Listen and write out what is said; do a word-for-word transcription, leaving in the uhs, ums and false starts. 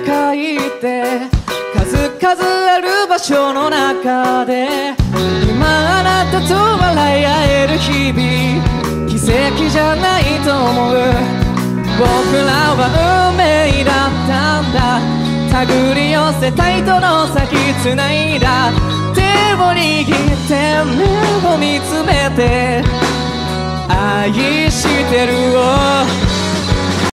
界って数々ある場所の中で今あなたと笑い合える日々奇跡じゃないと思う。僕らは運命だったんだ。手繰り寄せた糸の先繋いだ手を握って目を見つめて愛してるを